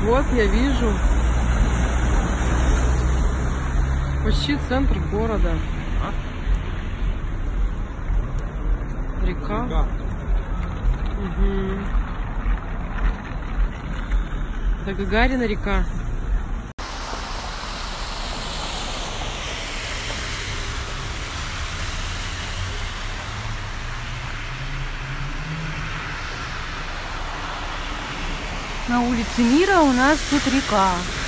Вот я вижу. Почти центр города. Река. Угу. Это Гагарина река. На улице Мира у нас тут река.